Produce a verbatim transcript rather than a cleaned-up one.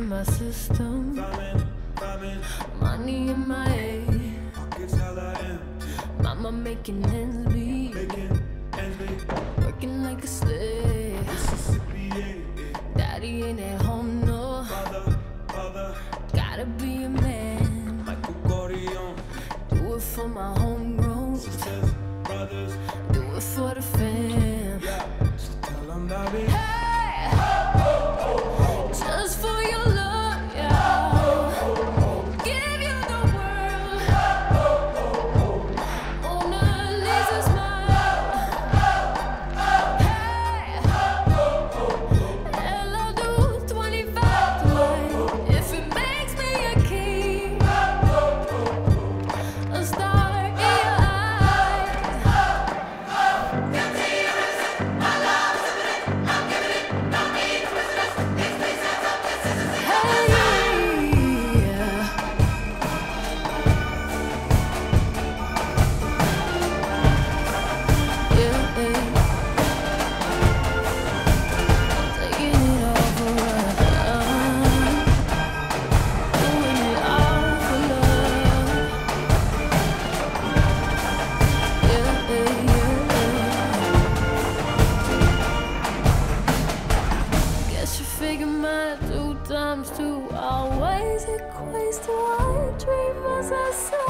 in my system, money in my head, mama making ends meet, working like a slave, daddy ain't at home, no, gotta be a man, do it for my homegrown, do it for the fam, hey, just for your love, yeah, give you the world, Mona Lisa smile, hey, hell I'll do twenty-five tonight, if it makes me a king, a star in your eyes. Figure my two times two always equates to what I dream as I say.